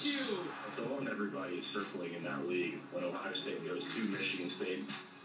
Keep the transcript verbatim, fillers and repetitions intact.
U. So on everybody is circling in that league when Ohio State goes to Michigan State.